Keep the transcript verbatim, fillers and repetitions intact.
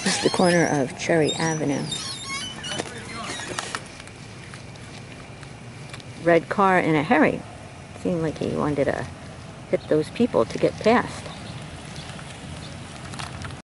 This is the corner of Cherry Avenue. Red car in a hurry. Seemed like he wanted to hit those people to get past.